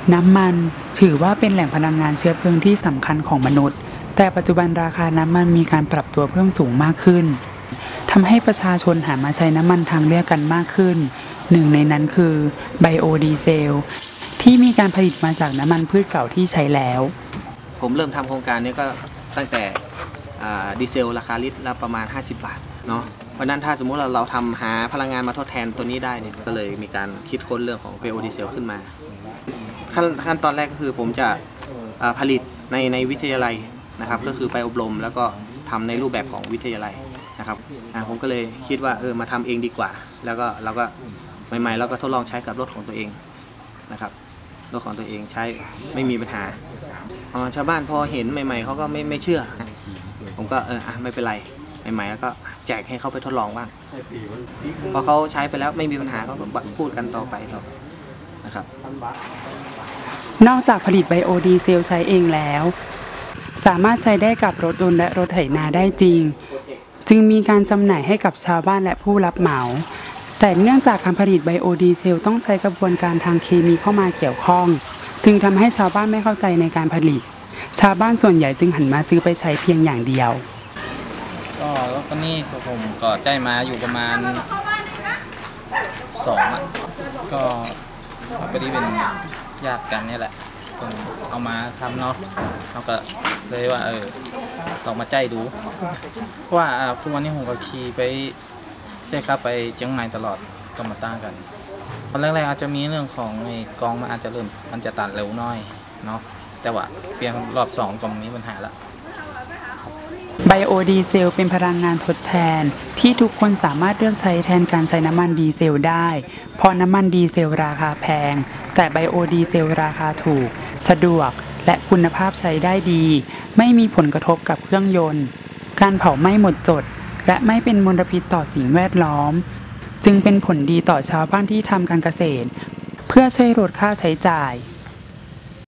น้ำมันถือว่าเป็นแหล่งพลังงานเชื้อเพลิงที่สำคัญของมนุษย์แต่ปัจจุบันราคาน้ำมันมีการปรับตัวเพิ่มสูงมากขึ้นทำให้ประชาชนหันมาใช้น้ำมันทางเลือกกันมากขึ้นหนึ่งในนั้นคือไบโอดีเซลที่มีการผลิตมาจากน้ำมันพืชเก่าที่ใช้แล้วผมเริ่มทำโครงการนี้ก็ตั้งแต่ดีเซลราคาลิตรละประมาณ50 บาทเนาะเพราะนั้นถ้าสมมุติเราทำหาพลังงานมาทดแทนตัวนี้ได้เนี่ยก็เลยมีการคิดค้นเรื่องของไบโอดีเซลขึ้นมาขั้นตอนแรกก็คือผมจะผลิตในวิทยาลัยนะครับก็คือไปอบรมแล้วก็ทำในรูปแบบของวิทยาลัยนะครับผมก็เลยคิดว่ามาทำเองดีกว่าแล้วก็เราก็ใหม่ๆเราก็ทดลองใช้กับรถของตัวเองนะครับรถของตัวเองใช้ไม่มีปัญหาชาวบ้านพอเห็นใหม่ๆเขาก็ไม่เชื่อผมก็ไม่เป็นไรใหม่ๆแล้วก็แจกให้เขาไปทดลองบ้างพอเขาใช้ไปแล้วไม่มีปัญหาเขาก็พูดกันต่อไปนะครับนอกจากผลิตไบโอดีเซลใช้เองแล้วสามารถใช้ได้กับรถยนต์และรถไถนาได้จริงจึงมีการจำหน่ายให้กับชาวบ้านและผู้รับเหมาแต่เนื่องจากการผลิตไบโอดีเซลต้องใช้กระบวนการทางเคมีเข้ามาเกี่ยวข้องจึงทำให้ชาวบ้านไม่เข้าใจในการผลิตชาวบ้านส่วนใหญ่จึงหันมาซื้อไปใช้เพียงอย่างเดียวก็รถคันนี้ผมก็ใจมาอยู่ประมาณ2ก็พอดีเป็นญาติกันนี่แหละจึงเอามาทำเนาะเราก็เลยว่าลองมาใจดูเพราะว่าทุกวันนี้ผมก็ขี่ไปใจครับไปเชียงใหม่ตลอดก็มาตั้งกันตอนแรกๆอาจจะมีเรื่องของกองมันอาจจะมันจะตัดเร็วน้อยเนาะแต่ว่าเปลี่ยนรอบ2ก็มีปัญหาละไบโอดีเซลเป็นพลังงานทดแทนที่ทุกคนสามารถเลือกใช้แทนการใช้น้ำมันดีเซลได้เพราะน้ำมันดีเซลราคาแพงแต่ไบโอดีเซลราคาถูกสะดวกและคุณภาพใช้ได้ดีไม่มีผลกระทบกับเครื่องยนต์การเผาไหม้หมดจดและไม่เป็นมลพิษต่อสิ่งแวดล้อมจึงเป็นผลดีต่อชาวบ้านที่ทำการเกษตรเพื่อช่วยลดค่าใช้จ่าย